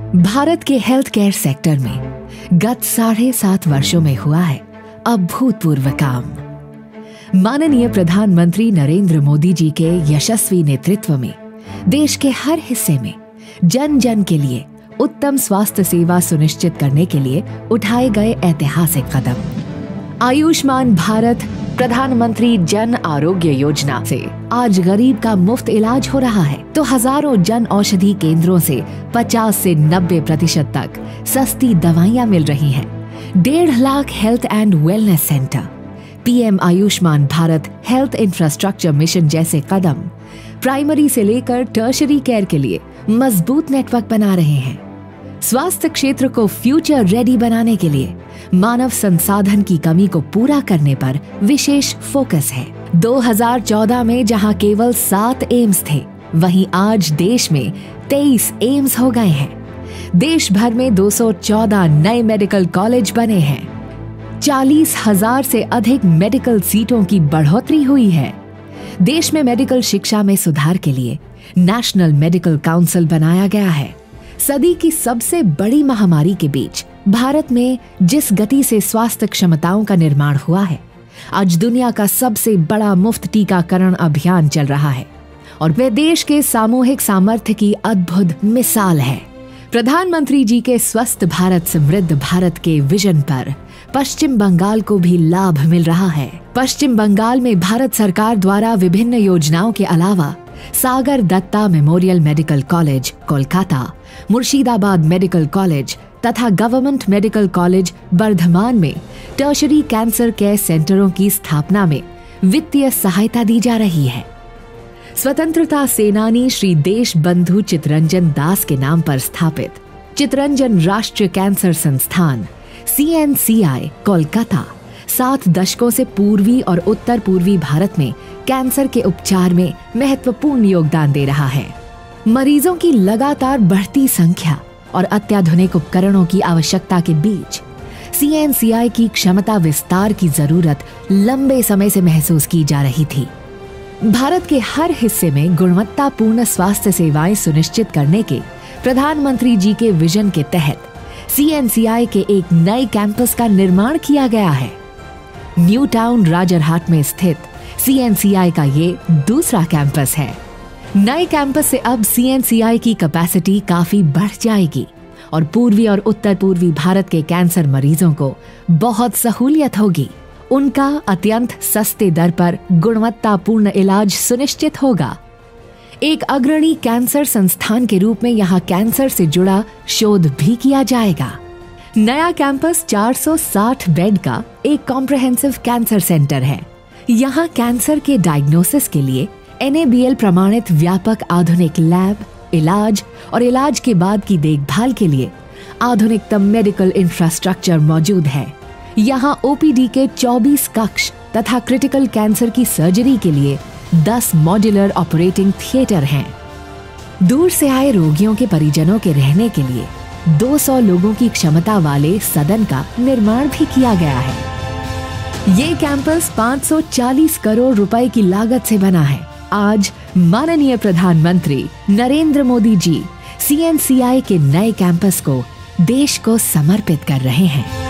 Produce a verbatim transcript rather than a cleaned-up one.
भारत के health care sector में गत साढ़े सात वर्षों में हुआ है अभूतपूर्व काम। माननीय प्रधानमंत्री नरेंद्र मोदी जी के यशस्वी नेतृत्व में देश के हर हिस्से में जन जन के लिए उत्तम स्वास्थ्य सेवा सुनिश्चित करने के लिए उठाए गए ऐतिहासिक कदम। आयुष्मान भारत प्रधानमंत्री जन आरोग्य योजना से आज गरीब का मुफ्त इलाज हो रहा है, तो हजारों जन औषधि केंद्रों से पचास से नब्बे प्रतिशत तक सस्ती दवाइयां मिल रही हैं। डेढ़ lakh health and wellness centre, PM Ayushman Bharat health infrastructure mission जैसे कदम प्राइमरी से लेकर टर्शरी केयर के लिए मजबूत नेटवर्क बना रहे हैं। स्वास्थ्य क्षेत्र को फ्यूचर रेडी बनाने के लिए मानव संसाधन की कमी को पूरा करने पर विशेष फोकस है। दो हज़ार चौदह में जहां केवल सात एम्स थे, वहीं आज देश में तेईस एम्स हो गए हैं। देश भर में दो सौ चौदह नए मेडिकल कॉलेज बने हैं। चालीस हजार से अधिक मेडिकल सीटों की बढ़ोतरी हुई है। देश में मेडिकल शिक्षा में सुधार के लिए नेशनल मेडिकल काउंसिल बनाया गया है। सदी की सबसे बड़ी महामारी के बीच भारत में जिस गति से स्वास्थ्य क्षमताओं का निर्माण हुआ है, आज दुनिया का सबसे बड़ा मुफ्त टीकाकरण अभियान चल रहा है और वह देश के सामूहिक सामर्थ्य की अद्भुत मिसाल है। प्रधानमंत्री जी के स्वस्थ भारत समृद्ध भारत के विजन पर पश्चिम बंगाल को भी लाभ मिल रहा है। पश्चिम बंगाल में भारत सरकार द्वारा विभिन्न योजनाओं के अलावा Sagar Dutta memorial medical college Kolkata, Murshidabad medical college तथा गवर्नमेंट मेडिकल कॉलेज बर्धमान में टर्शरी कैंसर केयर सेंटरों की स्थापना में वित्तीय सहायता दी जा रही है। स्वतंत्रता सेनानी श्री देश बंधु चितरंजन दास के नाम पर स्थापित चितरंजन राष्ट्रीय कैंसर संस्थान सी एन सी आई कोलकाता सात दशकों से पूर्वी और उत्तर पूर्वी भारत में कैंसर के उपचार में महत्वपूर्ण योगदान दे रहा है। मरीजों की लगातार बढ़ती संख्या और अत्याधुनिक उपकरणों की आवश्यकता के बीच सी एन सी आई की क्षमता विस्तार की जरूरत लंबे समय से महसूस की जा रही थी। भारत के हर हिस्से में गुणवत्तापूर्ण स्वास्थ्य सेवाएं सुनिश्चित करने के प्रधानमंत्री जी के विजन के तहत सी एन सी आई के एक नए कैंपस का निर्माण किया गया है। न्यू टाउन राजरहाट में स्थित सी एन सी आई का ये दूसरा कैंपस है। नए कैंपस से अब सी एन सी आई की कैपेसिटी काफी बढ़ जाएगी और पूर्वी और उत्तर पूर्वी भारत के कैंसर मरीजों को बहुत सहूलियत होगी। उनका अत्यंत सस्ते दर पर गुणवत्तापूर्ण इलाज सुनिश्चित होगा। एक अग्रणी कैंसर संस्थान के रूप में यहाँ कैंसर से जुड़ा शोध भी किया जाएगा। नया कैंपस चार सौ साठ बेड का एक कॉम्प्रिहेंसिव कैंसर सेंटर है। यहाँ कैंसर के डायग्नोसिस के लिए एन ए बी एल प्रमाणित व्यापक आधुनिक लैब, इलाज और इलाज के बाद की देखभाल के लिए आधुनिकतम मेडिकल इंफ्रास्ट्रक्चर मौजूद है। यहाँ ओ पी डी के चौबीस कक्ष तथा क्रिटिकल कैंसर की सर्जरी के लिए दस मॉड्यूलर ऑपरेटिंग थिएटर हैं। दूर से आए रोगियों के परिजनों के रहने के लिए दो सौ लोगों की क्षमता वाले सदन का निर्माण भी किया गया है। ये कैंपस पाँच सौ चालीस करोड़ रुपए की लागत से बना है। आज माननीय प्रधानमंत्री Narendra Modi ji C N C I के नए कैंपस को देश को समर्पित कर रहे हैं।